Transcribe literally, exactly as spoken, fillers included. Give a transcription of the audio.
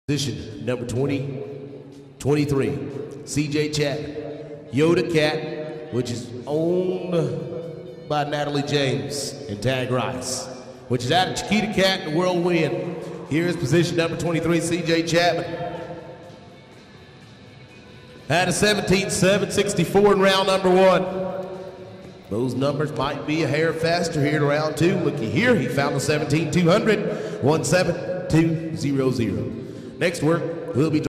Position number twenty, twenty-three, C J Chapman, Yoda Cat, which is owned by Natalie James and Tag Rice, which is out of Chiquita Cat and Whirlwind. Here's position number twenty-three, C J Chapman. Had a seventeen seven sixty-four in round number one. Those numbers might be a hair faster here in round two. Looky here, he found a seventeen two hundred, one seven two zero zero. Next work will be